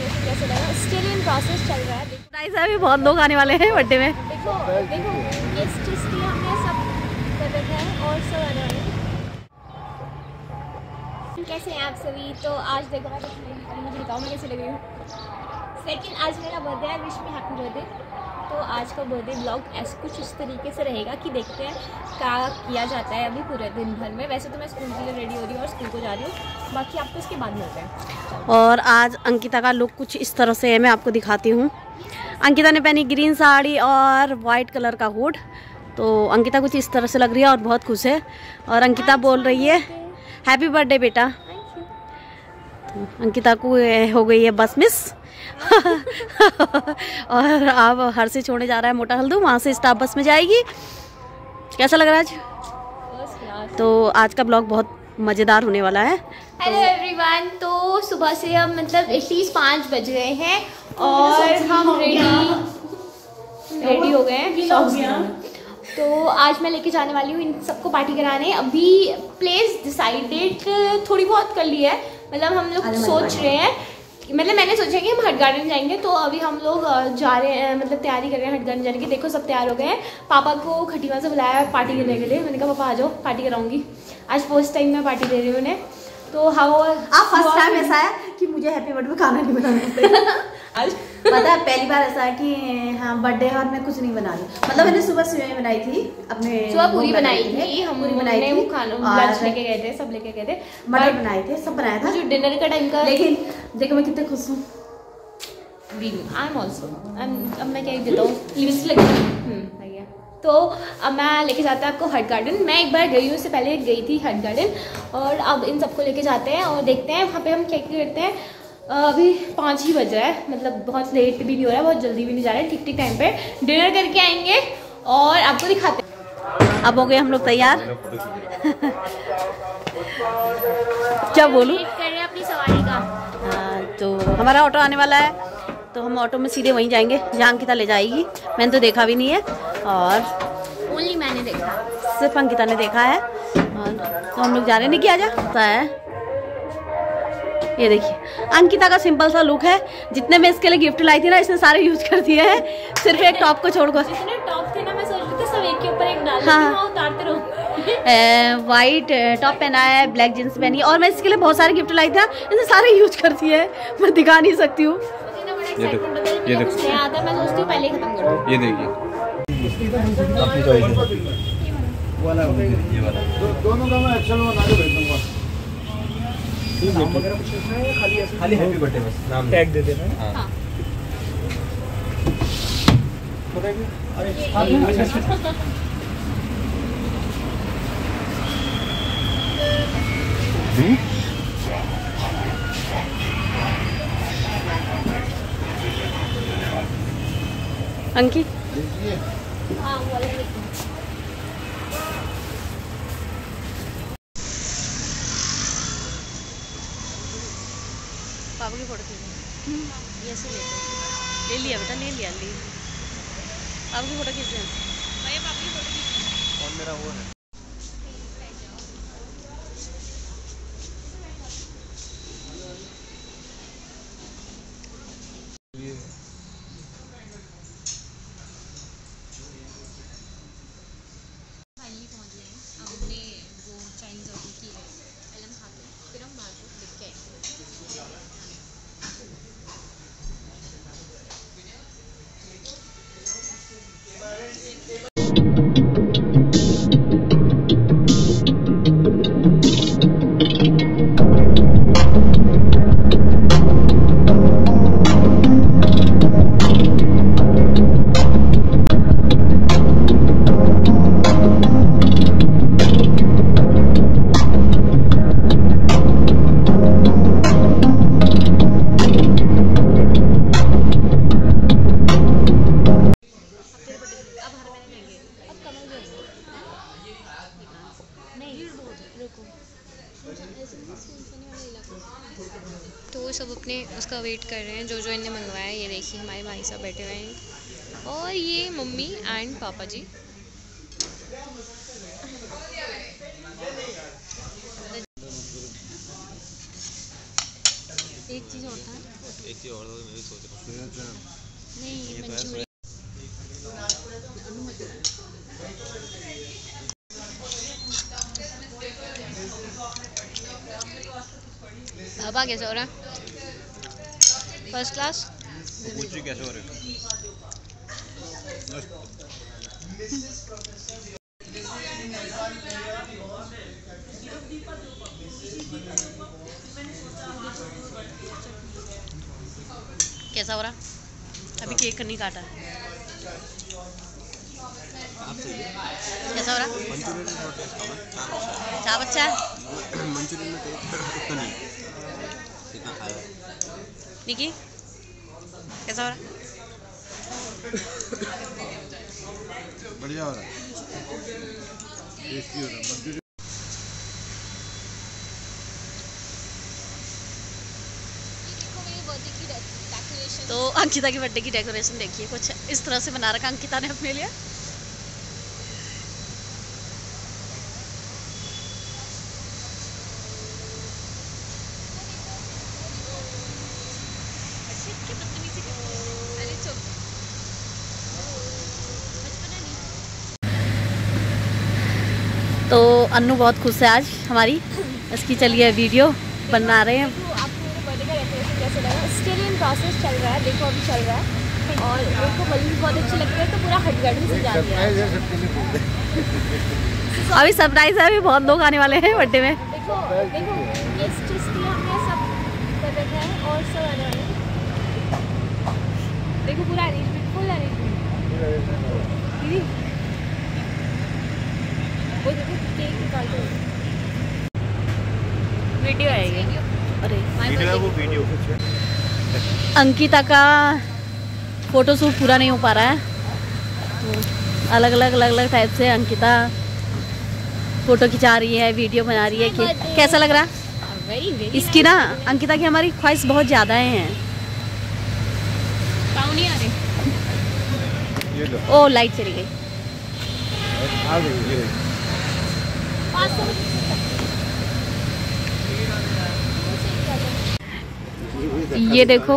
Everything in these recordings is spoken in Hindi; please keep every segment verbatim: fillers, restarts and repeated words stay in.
डेकोरेशन कैसे लगा, स्टिल इन प्रोसेस चल रहा है। गाइस अभी बहुत लोग आने वाले हैं बर्थडे में। देखो देखो गेस्ट के लिए हमने सब कर रखा है और सब आने वाले हैं। कैसे हैं आप सभी? तो आज देखो मैं मुझे बताओ मैं कैसे लग रही हूँ। सेकंड आज मेरा बर्थडे है, विश मी हैप्पी बर्थडे। तो आज का बर्थडे ब्लॉग ऐसे कुछ इस तरीके से रहेगा कि देखते हैं क्या किया जाता है अभी पूरे दिन भर में। वैसे तो मैं स्कूल के लिए रेडी हो रही हूँ और स्कूल को जा रही हूँ, बाकी आपको इसके बाद मिलते हैं। और आज अंकिता का लुक कुछ इस तरह से है, मैं आपको दिखाती हूँ। अंकिता ने पहनी ग्रीन साड़ी और वाइट कलर का हुड। तो अंकिता कुछ इस तरह से लग रही है और बहुत खुश है। और अंकिता बोल रही है हैप्पी बर्थडे बेटा। तो अंकिता को हो गई है बस मिस और अब हर से छोड़ने जा रहा है मोटा हल्दू, वहाँ से स्टाफ बस में जाएगी। कैसा लग रहा है आज? तो आज का ब्लॉग बहुत मज़ेदार होने वाला है। हेलो एवरीवन, तो सुबह से अब मतलब एटलीस्ट पाँच बज गए हैं और हम रेडी रेडी हो गए हैं। तो आज मैं लेके जाने वाली हूँ इन सबको पार्टी कराने। अभी प्लेस डिसाइडेड थोड़ी बहुत कर ली है, मतलब हम लोग सोच रहे हैं, मतलब मैंने सोचा कि हम हट गार्डन जाएंगे। तो अभी हम लोग जा रहे हैं, मतलब तैयारी कर रहे हैं हट गार्डन जाने की। देखो सब तैयार हो गए हैं। पापा को खटीमा से बुलाया है पार्टी करने के लिए। मैंने कहा पापा आ जाओ पार्टी कराऊंगी। आज फर्स्ट टाइम मैं पार्टी दे रही हूँ उन्हें। तो हाँ आप फर्स्ट टाइम ऐसा है कि मुझे हैप्पी बर्थडे में खाना नहीं बनाना आज पता है पहली बार ऐसा है कि हाँ बर्थडे है और मैं कुछ नहीं बना रही। मतलब मैंने सुबह सुबह बनाई थी, अपने सुबह पूरी बनाई थी, हम पूरी बनाई थी, वो खाना लंच लेके गए थे, सब लेके गए थे, मटर बनाए थे, सब बनाया था जो डिनर का टाइम का। लेकिन देखो मैं कितने खुश हूँ। आई एम ऑल्सो, अब मैं क्या देता हूँ लिपस्टिक लगी। तो अब मैं लेके जाता हूँ आपको हट गार्डन। मैं एक बार गई हूँ, उससे पहले गई थी हट गार्डन। और अब इन सबको लेके जाते हैं और देखते हैं वहाँ पे हम क्या क्या करते हैं। अभी पाँच ही बज रहा है, मतलब बहुत लेट भी नहीं हो रहा है, बहुत जल्दी भी नहीं जा रहा है। ठीक ठीक टाइम पे डिनर करके आएंगे और आपको दिखाते हैं। अब हो गए हम लोग तैयार। क्या बोलूँ, वेट कर रहे हैं अपनी सवारी का। हाँ, तो हमारा ऑटो आने वाला है, तो हम ऑटो में सीधे वहीं जाएंगे जहाँ अंकिता ले जाएगी। मैंने तो देखा भी नहीं है और ओनली मैंने देखा, सिर्फ अंकिता ने देखा है। और तो हम लोग जा रहे हैं, नहीं किया जाता है। ये देखिए अंकिता का सिंपल सा लुक है। जितने मैं इसके लिए गिफ्ट लाई थी ना, इसने सारे यूज कर दिए हैं, सिर्फ एक टॉप को छोड़कर। जितने टॉप थे ना, मैं सोच रही थी सब एक के ऊपर एक डाल, हाँ, हाँ उतारते रहो। वाइट टॉप पहना है, ब्लैक जींस पहनी है, और मैं इसके लिए बहुत सारे गिफ्ट लाई थी, इसने सारे यूज कर दिए हैं। मैं दिखा नहीं सकती हूँ। ये देखो, ये देखो, आता मैं सोचती हूँ पहले खत्म कर दूँ। ये देखिए अपनी चॉइस वाला ये वाला दोनों का मैं एक्शन बना के भेजूंगा। नाम वगैरह कुछ लिखना है, खाली ऐसे खाली हैप्पी बर्थडे बस नाम टैग दे देना है। हां बताइए। अरे अंकित हाँ वो वाला पापा की फोटो खींच ये ऐसे लेते ले लिया बेटा, ले लिया ले पापा की फोटो खींच रहे हैं। पापा की फोटो खींच कौन मेरा वो है। फाइनली पहुंच गए हैं। अब हमने वो चाइनीज ऑर्डर की है, पहले हम खाते हैं फिर हम बाहर को देख के आएंगे। तो सब अपने उसका वेट कर रहे हैं, जो जो इन्हें मंगवाया है। ये देखिए हमारे भाई साहब बैठे हुए हैं और ये मम्मी एंड पापा जी। एक चीज़ होता है एक चीज और मैं सोच रहा हूँ नहीं मंचूरियन। अब कैसे हो रहा है? First class. पूछिए कैसे हो रहे हो? कैसा हो रहा? अभी केक नहीं काटा है। कैसा हो रहा? चाप अच्छा है। मंचूरियन में टेस्ट उतना नहीं जितना खाया। निकी कैसा हो रहा? बढ़िया हो रहा है, टेस्टी हो रहा है मंचूरियन। तो अंकिता की बर्थडे की डेकोरेशन देखिए, कुछ इस तरह से बना रखा अंकिता ने अपने लिए। तो अन्नू बहुत खुश है आज हमारी, इसकी चलिए वीडियो बना रहे हैं। तो आपको मेरे बर्थडे का डेकोरेशन कैसे लगा? स्टिल इन प्रोसेस चल रहा है, देखो अभी चल रहा है और मेरे को बलून बहुत अच्छे लगते हैं तो पूरा हटगड़ में सजा दिया है। अभी सरप्राइज है, अभी बहुत लोग आने वाले हैं बर्थडे में। देखो देखो गेस्ट के लिए हमने सब कर रखा है और सब आने वाले हैं। देखो पूरा अरेंजमेंट, फुल अरेंजमेंट। दीदी वो देखो केक निकाल दो। वीडियो है ये। अरे वीडियो है वो वीडियो। अंकिता का फोटो शूट पूरा नहीं हो पा रहा है, तो अलग अलग अलग अलग टाइप से अंकिता फोटो खिंचा रही है, वीडियो बना रही है। कि कैसा लग रहा है? वेरी वेरी इसकी ना अंकिता की हमारी ख्वाहिश बहुत ज़्यादा हैं। पाउनी आ रहे। ये लो ओ लाइट चली गई। आ गई ये। पाँच सौ ये देखो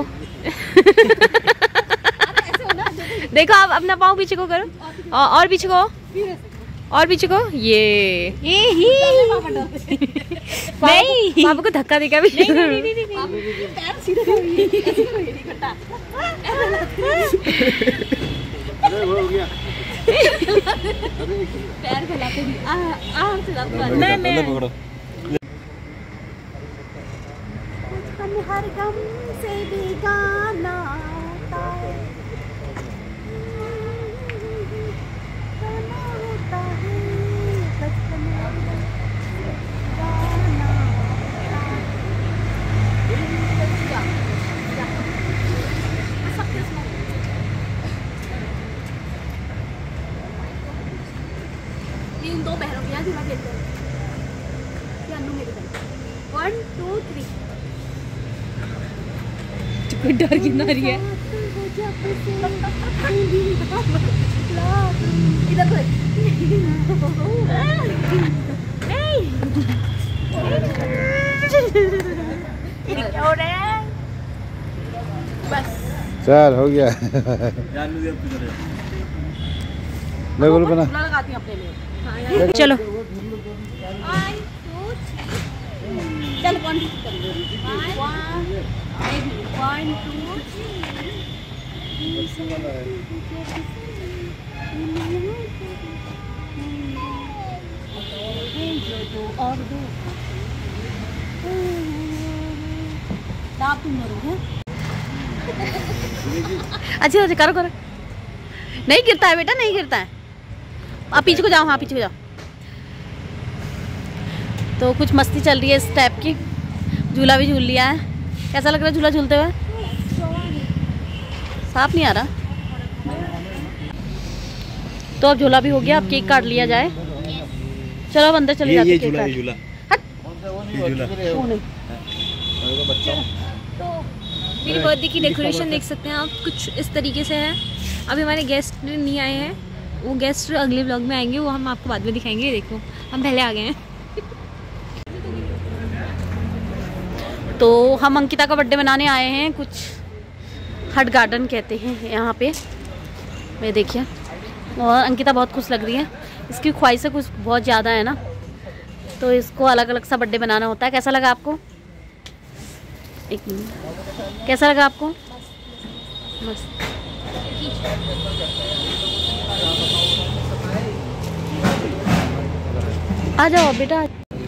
देखो आप अपना पाँव पीछे को करो और, और पीछे को और पीछे को। ये ये ही नहीं, पापा को धक्का देगा भी। नहीं नहीं नहीं पैर सीधे करो, ये ऐसे करो, ये नहीं करता। अरे वो हो गया। पैर फैलाते भी आ आ से ज्यादा मैं मैं पकड़ो। हर गम से बेगाना होता है, गाना होता है, बचपन गाना ये उन दो बहनों के यहाँ झूला खेलते हैं। ये अन्नू मेरी बहन। One two three. डर कितना रही है। इधर बस चल हो गया। मैं बोल बना लगाती हूँ अपने लिए। चलो चल वन वन टू और दो तुम अच्छा अच्छा करो करो। नहीं गिरता है बेटा, नहीं गिरता है। आप पीछे को जाओ, हाँ पीछे को जाओ। तो कुछ मस्ती चल रही है इस टाइप की। झूला भी झूल लिया है। कैसा लग रहा है झूला झूलते हुए? साफ नहीं आ रहा। तो अब झूला भी हो गया, अब केक काट लिया जाए। चलो अब अंदर चले जाते हैं। झूला ये झूला झूला तो मेरी बर्थडे की डेकोरेशन देख सकते हैं आप, कुछ इस तरीके से है। अभी हमारे गेस्ट नहीं आए हैं, वो गेस्ट अगले व्लॉग में आएंगे, वो हम आपको बाद में दिखाएंगे। देखो हम पहले आ गए हैं। तो हम अंकिता का बर्थडे मनाने आए हैं, कुछ हट गार्डन कहते हैं यहाँ पे, मैं देखिए। और अंकिता बहुत खुश लग रही है, इसकी ख्वाहिशें कुछ बहुत ज़्यादा है ना, तो इसको अलग अलग सा बर्थडे बनाना होता है। कैसा लगा आपको? एक मिनट, कैसा लगा आपको? मस्त। आ जाओ बेटा।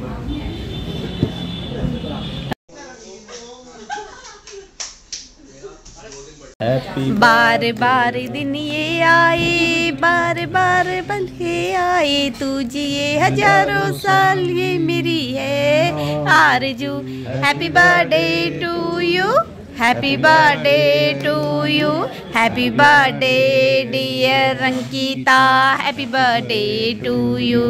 बार बार दिन ये आए, बार बार पल ये आए, तू जिए हजारों साल ये मेरी है आरज़ू। Happy birthday to you, happy birthday to you, happy birthday dear Ankita, happy birthday to you.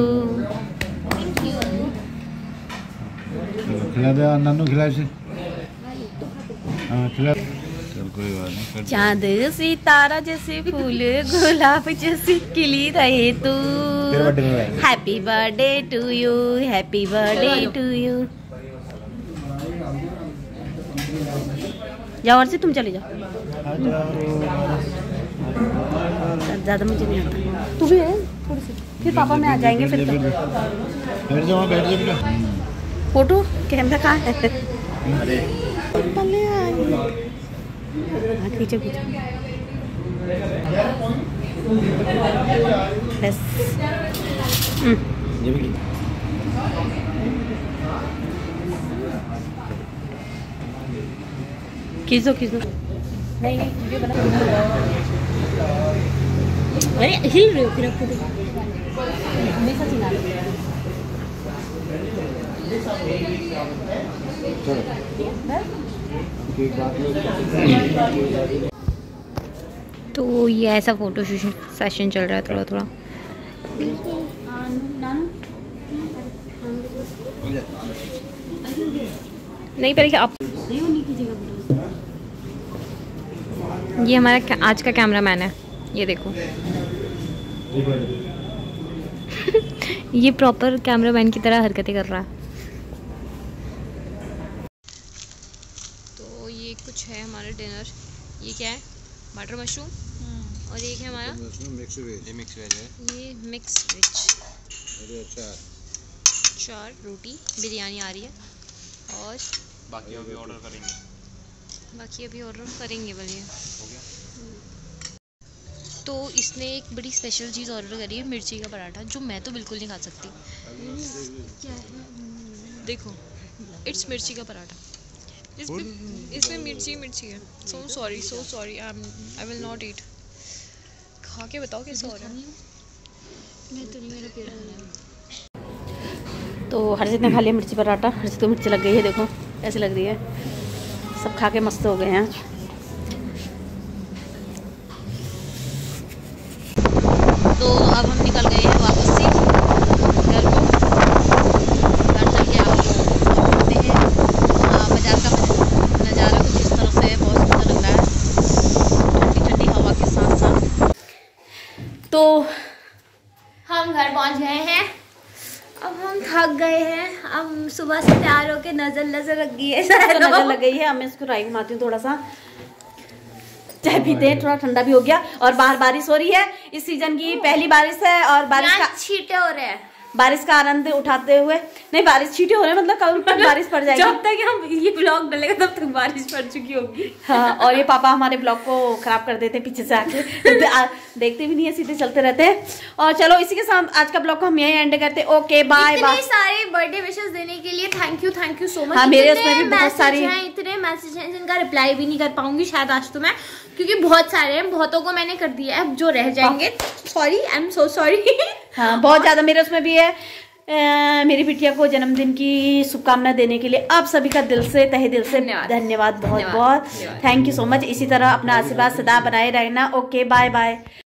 खिला दे नानू, खिला से। हाँ खिला। कोई बात नहीं। चांद सितारा जैसे फूल गुलाब जैसे खिली रहे तू, happy birthday to you, happy birthday to you. जाओ और से तुम चले जाओ, ज़्यादा मुझे नहीं आता। तू भी है थोड़ी सी, फिर पापा में आ जाएंगे। फिर बैठ जाओ, बैठ जाओ बेटा। फोटो कैमरा कहाँ है? अरे खींचो खींचो बस। खींच दो खींच दो। नहीं नहीं वीडियो बना। अरे हिल रहे हो फिर आपको हमेशा चिल्ला रहे हो। तो ये ऐसा फोटो सेशन चल रहा है थोड़ा थोड़ा। नहीं पहले आप ये हमारा आज का कैमरामैन है, ये देखो। ये प्रॉपर कैमरामैन की तरह हरकतें कर रहा है। तो ये कुछ है हमारा डिनर। ये क्या है? मटर मशरूम, और एक है हमारा मिक्स वेज। ये मिक्स वेज है। ये मिक्स वेज। अरे अच्छा। चार रोटी, बिरयानी आ रही है, और बाकी अभी ऑर्डर करेंगे। बाकी अभी ऑर्डर करेंगे बोलिए। हो गया। तो इसने एक बड़ी स्पेशल चीज़ ऑर्डर करी है, मिर्ची का पराठा, जो मैं तो बिल्कुल नहीं खा सकती। क्या है? देखो, इट्स मिर्ची का पराठा। इसमें इसमें मिर्ची मिर्ची है। So sorry so sorry I I will not eat. खा के बताओ कैसा हो रहा है। मैं तो नहीं, मेरा पेट। तो हर्षित ने खा लिया मिर्ची पराठा। हर्षित को मिर्ची लग गई है, देखो कैसी लग रही है। सब खा के मस्त हो गए हैं आज। तो अब हम निकल गए हैं वापस से घर को। घर चल के आप देखते हैं बाजार का नज़ारा कुछ इस तरह से है, बहुत सुंदर लग रहा है ठंडी ठंडी हवा के साथ साथ। तो हम घर पहुंच गए हैं। अब हम थक गए हैं। अब सुबह से तैयार होके नजर नजर लग गई है, नजर लग गई है। मैं इसको राई घुमाती हूँ थोड़ा सा, चाय पीते हैं, थोड़ा ठंडा भी हो गया। और बाहर बारिश हो रही है, इस सीजन की पहली बारिश है। और बारिश का छींटे हो रहे हैं, बारिश का आनंद उठाते हुए। नहीं बारिश छींटे हो रहे हैं, मतलब कल तक बारिश पड़ जाएगी। जब तक हम ये ब्लॉग डलेगा तब तक बारिश पड़ चुकी होगी। हाँ, और ये पापा हमारे ब्लॉग को खराब कर देते पीछे से आके, देखते भी नहीं है, सीधे चलते रहते हैं। और चलो इसी के साथ आज का ब्लॉग को हम यही एंड करते हैं। Okay bye bye. इतने सारे बर्थडे विशेस देने के लिए thank you thank you so much. हाँ, मेरे उसमें भी बहुत सारी हैं, इतने मैसेज हैं जिनका रिप्लाई भी नहीं कर पाऊंगी शायद आज तो मैं, क्योंकि बहुत सारे हैं। बहुतों को मैंने कर दिया है, अब जो रह जाएंगे sorry, I am so sorry. हाँ, बहुत ज्यादा मेरे उसमें भी है। आ, मेरी बिटिया को जन्मदिन की शुभकामना देने के लिए आप सभी का दिल से, तहे दिल से धन्यवाद, बहुत बहुत थैंक यू सो मच। इसी तरह अपना आशीर्वाद सदा बनाए रहना। Okay bye bye.